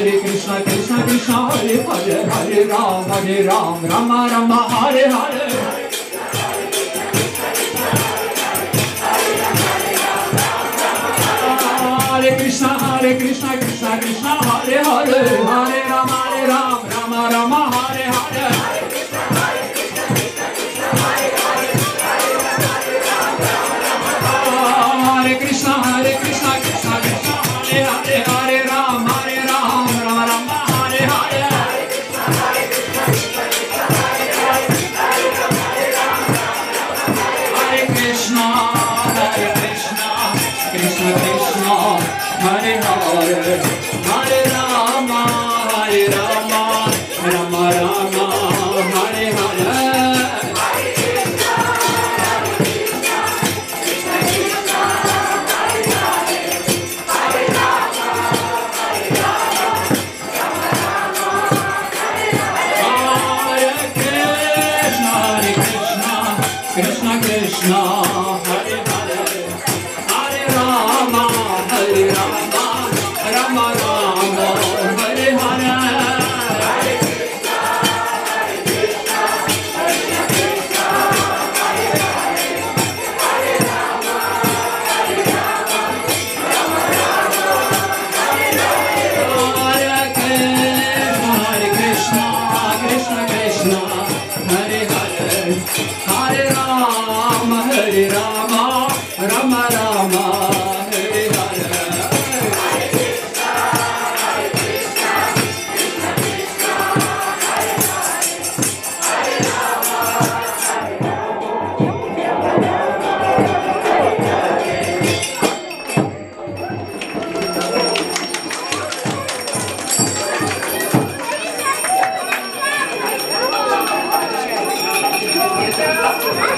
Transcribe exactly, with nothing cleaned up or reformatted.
Hare Krishna, Krishna Krishna, Hare Hare, Hare Ram, Hare Ram, Rama Rama, Hare Hare. Hare Krishna, Hare Krishna, Krishna Krishna, Hare Hare, Hare Rama, Hare Ram, Rama Rama, Hare Hare. Hare Krishna, Hare Krishna, Krishna Krishna, Hare Hare, Hare Ram, Hare Ram, Rama Rama, Hare Hare. Hare Krishna, Hare Krishna, Krishna Krishna, Hare Hare, Hare Rama, Hare Rama, Rama Rama, Hare Hare. Krishna Krishna, Hare Hare, Hare Rama, Hare Rama, Rama Rama, Hare Hare. Hare Krishna, Hare Krishna, Krishna Krishna, Hare Hare, Hare Rama, Hare Rama, Rama Rama, Hare Hare. Hare Krishna, Krishna Krishna, Hare Hare, Hare Rama, Hare Rama, Rama Rama,